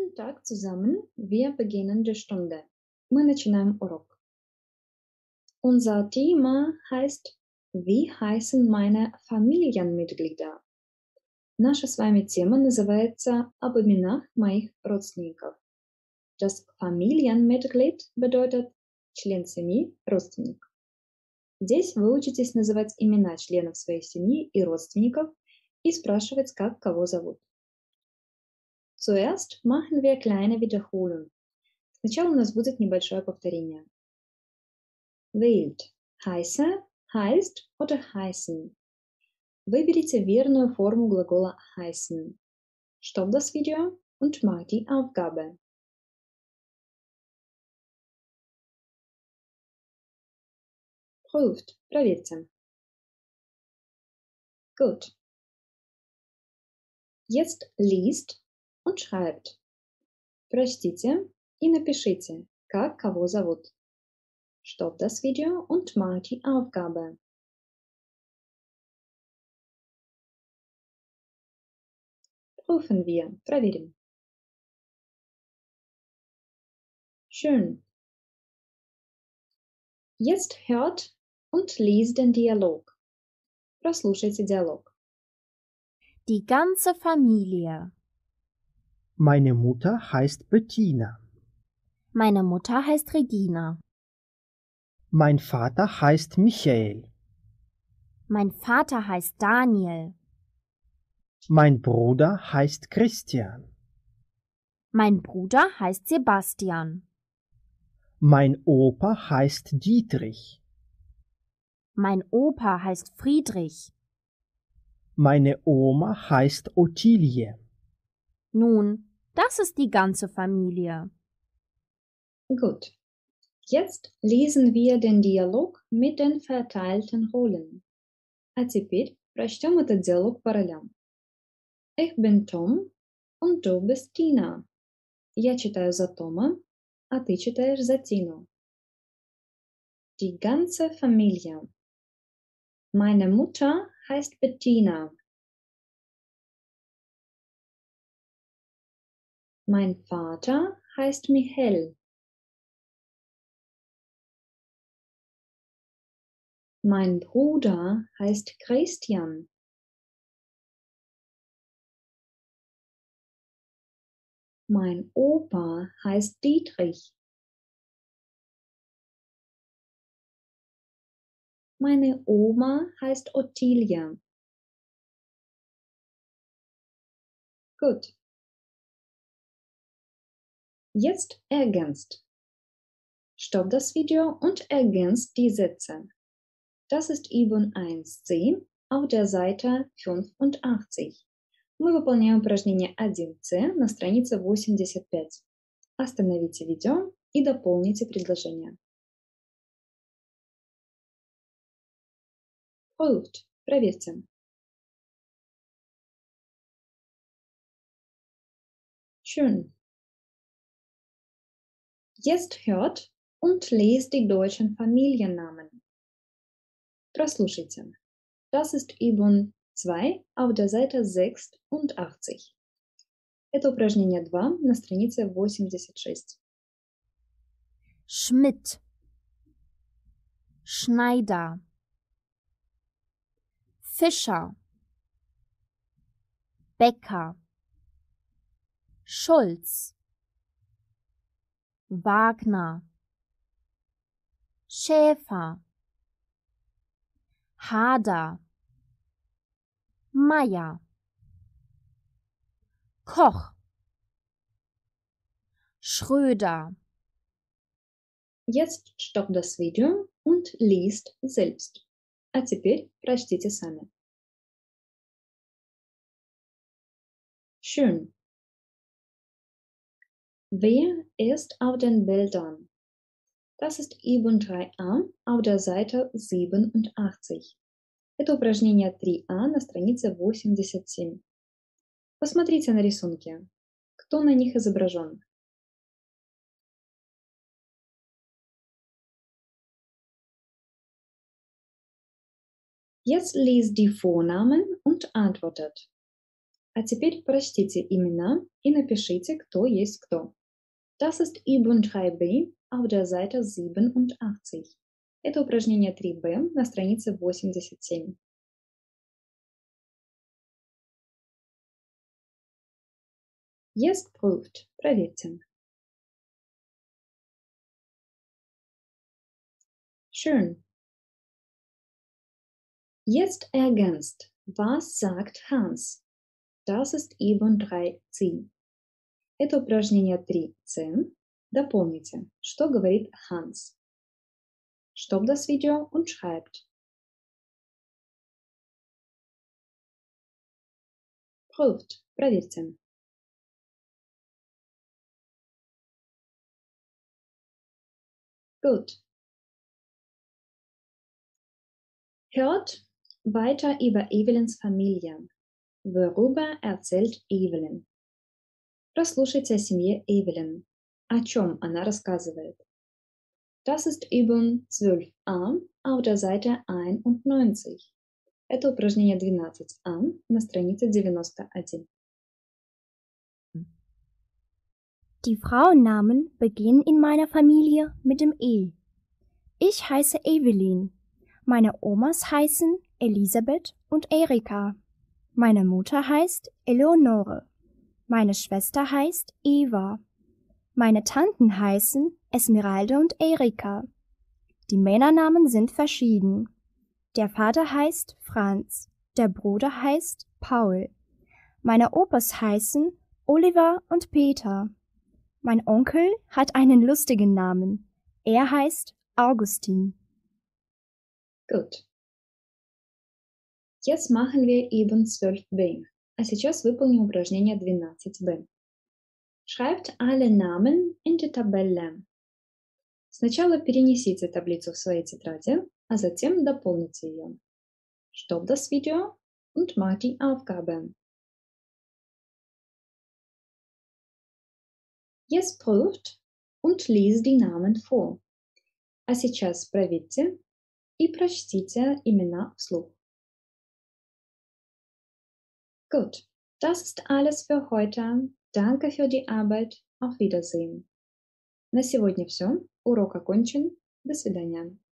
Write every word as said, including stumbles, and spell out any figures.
Guten Tag zusammen. Wir beginnen die Stunde. Мы начинаем урок. Unser Thema heißt, wie heißen meine Familienmitglieder? Наша с вами тема называется об именах моих родственников. Das Familienmitglied bedeutet член семьи, родственник. Здесь вы учитесь называть имена членов своей семьи и родственников и спрашивать, как кого зовут. Zuerst machen wir kleine Wiederholung. Сначала у нас будет небольшое повторение. Wählt. Heiße, heißt oder heißen. Выберите верную форму глагола heißen. Stopp das Video und mach die Aufgabe. Prüft. Проверьте. Gut. Jetzt liest und schreibt. Прочтите и напишите, как кого зовут. Stopp das Video und mach die Aufgabe. Prüfen wir. Проверим. Schön. Jetzt hört und liest den Dialog. Прослушайте диалог. Die ganze Familie. Meine Mutter heißt Bettina. Meine Mutter heißt Regina. Mein Vater heißt Michael. Mein Vater heißt Daniel. Mein Bruder heißt Christian. Mein Bruder heißt Sebastian. Mein Opa heißt Dietrich. Mein Opa heißt Friedrich. Meine Oma heißt Ottilie. Nun, das ist die ganze Familie. Gut. Jetzt lesen wir den Диалог mit den verteilten Rollen. А теперь прочтем этот диалог по ролям. Ich bin Tom und du bist Tina. Я читаю за Тома, а ты читаешь за Тину. Die ganze Familie. Meine Mutter heißt Bettina. Mein Vater heißt Michael. Mein Bruder heißt Christian. Mein Opa heißt Dietrich. Meine Oma heißt Ottilie. Gut. Jetzt ergänzt. Stopp das Video und ergänzt die Sätze. Das ist Übung eins c auf der Seite fünfundachtzig. Мы выполняем упражнение один c на странице восемьдесят пять. Остановите видео и дополните предложение. Prüft. Проверьте. Schön. Jetzt hört und lest die deutschen Familiennamen. Прослушайте. Das ist Übung zwei auf der Seite sechsundachtzig. Это упражнение два на странице восемьдесят шесть. Schmidt. Schneider. Fischer. Becker. Schulz. Wagner. Schäfer. Hader. Meier. Koch. Schröder. Jetzt stoppt das Video und liest selbst. А теперь прочтите сами. Schön. Wer ist auf den Bildern? Das ist Übung drei a auf der Seite сiebenundachtzig. Это упражнение три а на странице восемьдесят семь. Посмотрите на рисунки. Кто на них изображен? Jetzt liest die Vornamen und antwortet. А теперь прочтите имена и напишите, кто есть кто. Das ist Übung drei b auf der Seite siebenundachtzig. Это упражнение три бэ на странице восемьдесят семь. Jetzt prüft. Проверьте. Schön. Jetzt ergänzt. Was sagt Hans? Das ist Übung drei c. Это упражнение три цэ. Дополните, что говорит Hans. Stopp das Video und schreibt. Prüft. Проверьте. Gut. Hört weiter über Evelyns Familie. Worüber erzählt Evelyn? Прослушайте о семье Эвелин. О чем она рассказывает? Das ist Übung zwölf а auf der Seite einundneunzig. Это упражнение двенадцать а на странице девяносто один. Die Frauennamen beginnen in meiner Familie mit dem E. Ich heiße Evelyn. Meine Omas heißen Elisabeth und Erika. Meine Mutter heißt Eleonore. Meine Schwester heißt Eva. Meine Tanten heißen Esmeralda und Erika. Die Männernamen sind verschieden. Der Vater heißt Franz. Der Bruder heißt Paul. Meine Opas heißen Oliver und Peter. Mein Onkel hat einen lustigen Namen. Er heißt Augustin. Gut. Jetzt machen wir Übung zwölf бэ. А сейчас выполним упражнение двенадцать бэ. Schreibt alle Namen in die Tabelle. Сначала перенесите таблицу в свои тетради, а затем дополните ее. Stopp das Video und mach die Aufgabe. Jetzt prüft und liest die Namen vor. А сейчас проверьте и прочтите имена вслух. Gut, das ist alles für heute. Danke für die Arbeit. Auf Wiedersehen. На сегодня все. Урок окончен. До свидания.